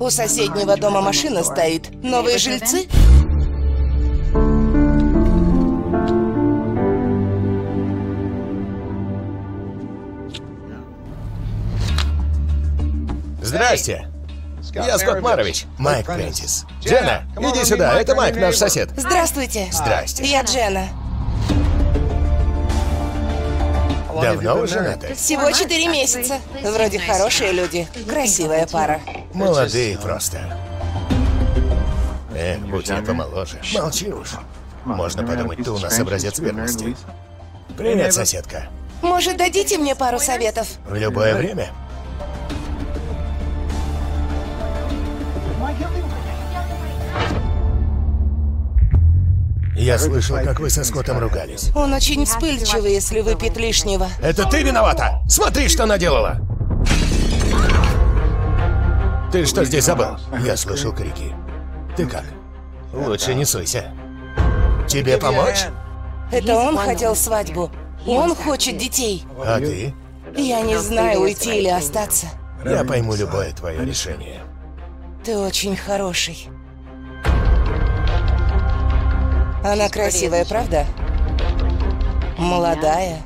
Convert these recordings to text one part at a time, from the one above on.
У соседнего дома машина стоит. Новые жильцы? Здрасте. Я Скотт Марович. Майк Прентис. Дженна, иди сюда, это Майк, наш сосед. Здравствуйте. Здрасте. Я Дженна. Давно вы женаты? Всего 4 месяца. Вроде хорошие люди. Красивая пара. Молодые просто. Будь я помоложе. Молчи уж. Можно подумать, ты у нас образец верности. Привет, соседка. Может, дадите мне пару советов? В любое время. Я слышал, как вы со Скоттом ругались. Он очень вспыльчивый, если выпьет лишнего. Это ты виновата! Смотри, что наделала! Ты что здесь забыл? Я слышал крики. Ты как? Лучше не суйся. Тебе помочь? Это он хотел свадьбу. Он хочет детей. А ты? Я не знаю, уйти или остаться. Я пойму любое твое решение. Ты очень хороший. Она красивая, правда? Молодая.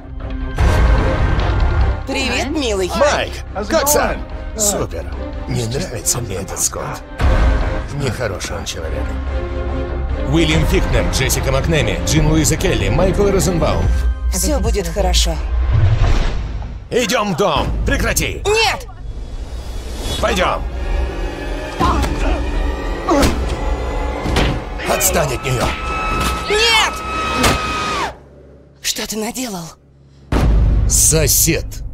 Привет, милый. Майк, как сам? Супер. Не нравится мне этот Скотт. Нехороший он человек. Уильям Фикнер, Джессика Макнеми, Джин Луиза Келли, Майкл Розенбаум. Все будет хорошо. Идем в дом! Прекрати! Нет! Пойдем! Отстань от нее! Нет! Что ты наделал? Сосед!